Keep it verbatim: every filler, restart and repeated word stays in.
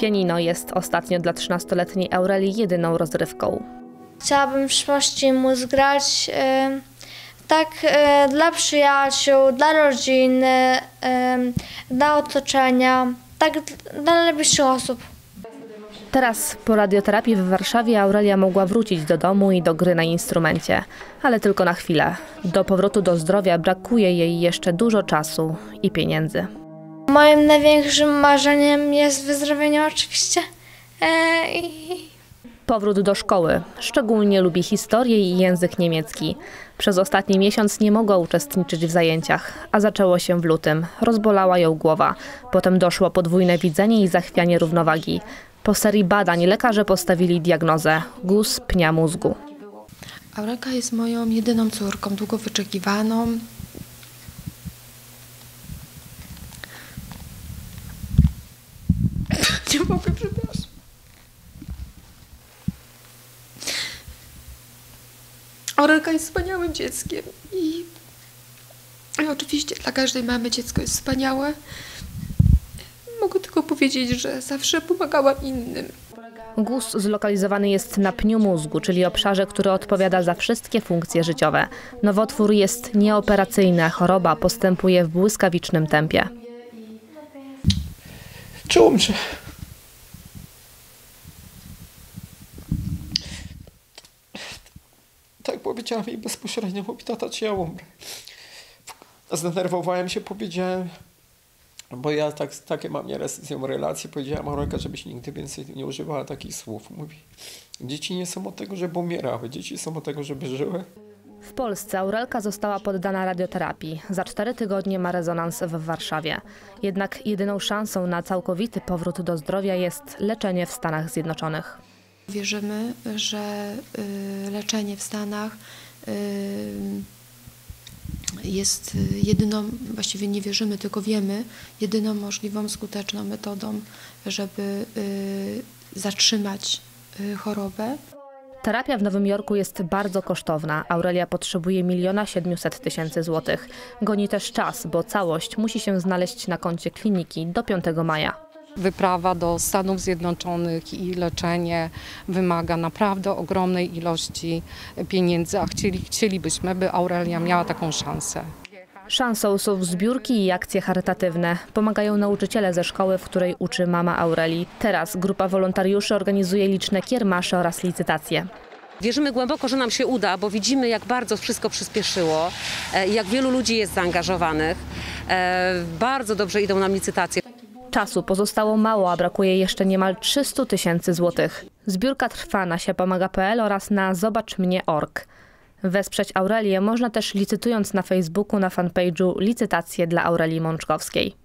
Pianino jest ostatnio dla trzynastoletniej Aurelii jedyną rozrywką. Chciałabym w przyszłości móc grać e, tak e, dla przyjaciół, dla rodziny, e, dla otoczenia, tak dla najbliższych osób. Teraz po radioterapii w Warszawie Aurelia mogła wrócić do domu i do gry na instrumencie, ale tylko na chwilę. Do powrotu do zdrowia brakuje jej jeszcze dużo czasu i pieniędzy. Moim największym marzeniem jest wyzdrowienie oczywiście. E, i... Powrót do szkoły. Szczególnie lubi historię i język niemiecki. Przez ostatni miesiąc nie mogła uczestniczyć w zajęciach, a zaczęło się w lutym. Rozbolała ją głowa. Potem doszło podwójne widzenie i zachwianie równowagi. Po serii badań lekarze postawili diagnozę – guz pnia mózgu. Aurelka jest moją jedyną córką, długo wyczekiwaną. Nie mogę, przepraszam. Aurelka jest wspaniałym dzieckiem i, i oczywiście dla każdej mamy dziecko jest wspaniałe. Mogę tylko powiedzieć, że zawsze pomagałam innym. Guz zlokalizowany jest na pniu mózgu, czyli obszarze, który odpowiada za wszystkie funkcje życiowe. Nowotwór jest nieoperacyjny, a choroba postępuje w błyskawicznym tempie. Czy umrze? Tak powiedziała mi bezpośrednio, mówi tata, czy ja umrę. Zdenerwowałem się, powiedziałem, bo ja tak, takie mam nieraz z nią relacje, powiedziałem Aurelka, żebyś nigdy więcej nie używała takich słów. Mówi, dzieci nie są od tego, żeby umierały, dzieci są od tego, żeby żyły. W Polsce Aurelka została poddana radioterapii. Za cztery tygodnie ma rezonans w Warszawie. Jednak jedyną szansą na całkowity powrót do zdrowia jest leczenie w Stanach Zjednoczonych. Wierzymy, że y, leczenie w Stanach y, jest jedyną, właściwie nie wierzymy, tylko wiemy, jedyną możliwą, skuteczną metodą, żeby y, zatrzymać y, chorobę. Terapia w Nowym Jorku jest bardzo kosztowna. Aurelia potrzebuje miliona siedmiuset tysięcy złotych. Goni też czas, bo całość musi się znaleźć na koncie kliniki do piątego maja. Wyprawa do Stanów Zjednoczonych i leczenie wymaga naprawdę ogromnej ilości pieniędzy, a chcieli, chcielibyśmy, by Aurelia miała taką szansę. Szansą są zbiórki i akcje charytatywne. Pomagają nauczyciele ze szkoły, w której uczy mama Aurelii. Teraz grupa wolontariuszy organizuje liczne kiermasze oraz licytacje. Wierzymy głęboko, że nam się uda, bo widzimy, jak bardzo wszystko przyspieszyło, jak wielu ludzi jest zaangażowanych. Bardzo dobrze idą nam licytacje. Czasu pozostało mało, a brakuje jeszcze niemal trzystu tysięcy złotych. Zbiórka trwa na siapomaga kropka p l oraz na zobacz mnie kropka org. Wesprzeć Aurelię można też licytując na Facebooku na fanpage'u Licytacje dla Aurelii Mączkowskiej.